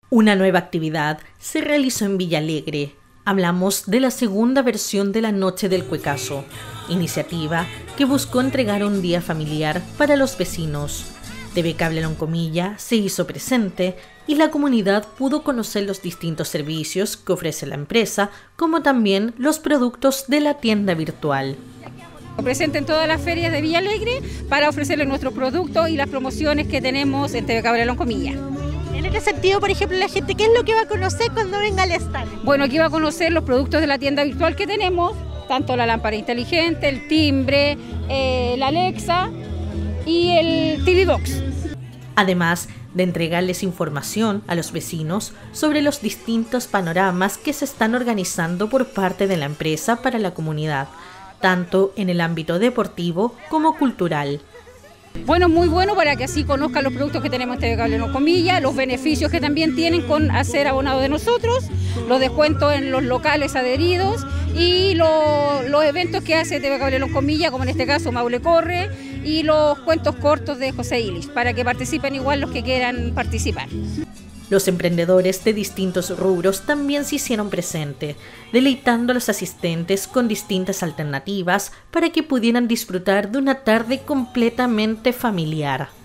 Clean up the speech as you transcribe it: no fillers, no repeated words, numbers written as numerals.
Una nueva actividad se realizó en Villalegre. Hablamos de la segunda versión de la Noche del Cuecazo, iniciativa que buscó entregar un día familiar para los vecinos. TV Cable Loncomilla se hizo presente y la comunidad pudo conocer los distintos servicios que ofrece la empresa, como también los productos de la tienda virtual. Presente en todas las ferias de Villalegre para ofrecerles nuestros productos y las promociones que tenemos en TV Cable Loncomilla. En este sentido, por ejemplo, la gente, ¿qué es lo que va a conocer cuando venga al stand? Bueno, aquí va a conocer los productos de la tienda virtual que tenemos, tanto la lámpara inteligente, el timbre, la Alexa y el TV Box. Además de entregarles información a los vecinos sobre los distintos panoramas que se están organizando por parte de la empresa para la comunidad, tanto en el ámbito deportivo como cultural. Bueno, muy bueno para que así conozcan los productos que tenemos en TV Cable Loncomilla, los beneficios que también tienen con ser abonado de nosotros, los descuentos en los locales adheridos y los eventos que hace TV Cable Loncomilla, como en este caso Maule Corre, y los cuentos cortos de José Illich, para que participen igual los que quieran participar. Los emprendedores de distintos rubros también se hicieron presente, deleitando a los asistentes con distintas alternativas para que pudieran disfrutar de una tarde completamente familiar.